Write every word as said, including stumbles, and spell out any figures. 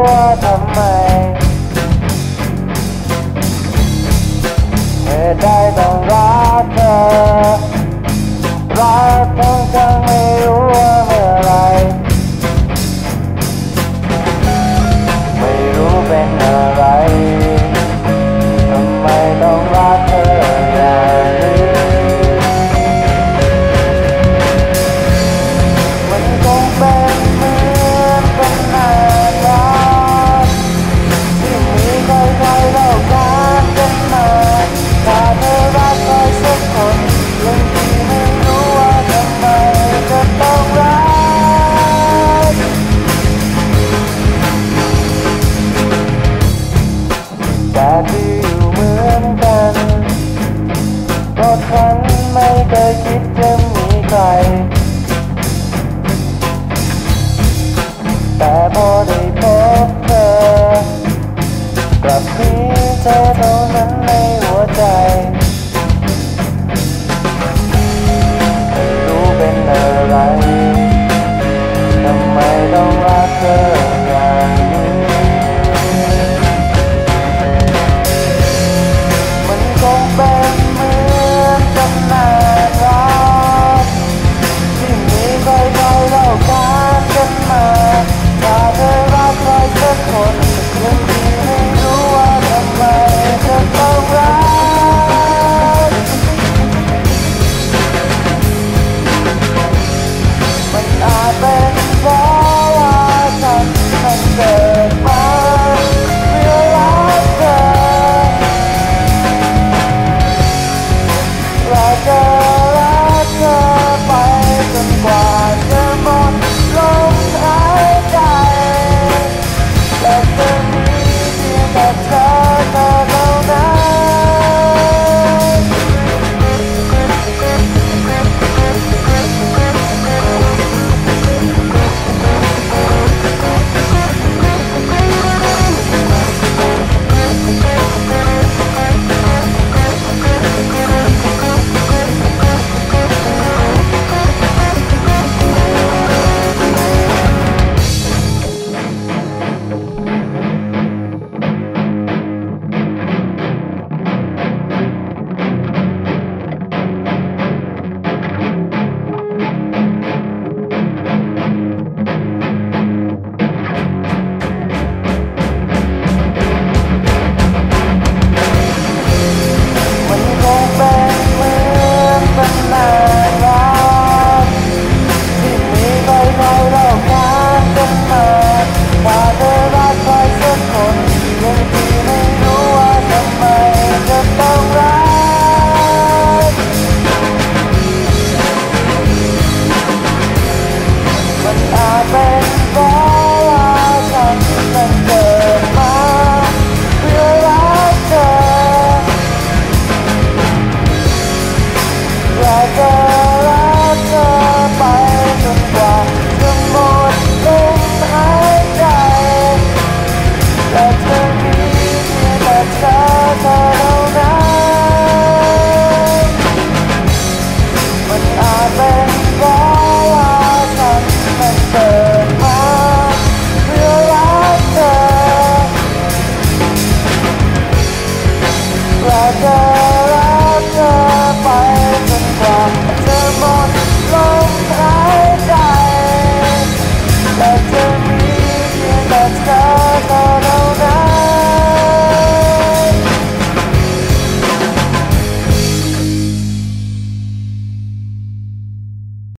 ว่าทำไมเหตุใดต้องรักเธอรักทั้งทั้งไม่รู้ว่าเมื่อไรไม่รู้เป็นอะไรทำไมต้องรักเธออย่างนี้มันคงเป็นเหมือนกันนานรักที่มีใครๆเล่ากันกันมาถ้าเธอรักใครสักคนยังที่ไม่รู้ว่าทำไมจะต้องรักแต่ที่อยู่เหมือนกันเพราะฉันไม่เคยคิดจะมีใครแต่พอได้พบเธอกลับมีเธอเท่านั้นในหัวใจไม่รู้เป็นอะไรทำไมต้องรักเธออย่างนี้มันคงเป็นเหมือนกันนานรักที่มีใครๆเล่ากันกันมาถ้าเธอรักใครสักคนยังที่ไม่รู้ว่าทำไมจะต้องรักมันอาจเป็นเพราะว่าฉันมันเกิดมาเพื่อรักเธอรักเธอรักเธอไปจนกว่าจะหมดลมหายใจและจะมีเพียงแต่เธอเธอเท่านั้นมันคงเป็นเหมือนกันนานรักที่มีใครๆเล่ากันกันมาถ้าเธอรักใครสักคนยังที่ไม่รู้ว่าทำไมจะต้องรักมันอาจเป็นเพราะว่าฉันมันเกิดมาเพื่อรักเธอรักเธอรักเธอไปจนกว่าจะหมดลมหายใจและจะมีเพียงแต่เธอเธอเท่านั้นมันอาจเป็นเพราะว่าฉันมันเกิดมาเพื่อรักเธอรักเธอ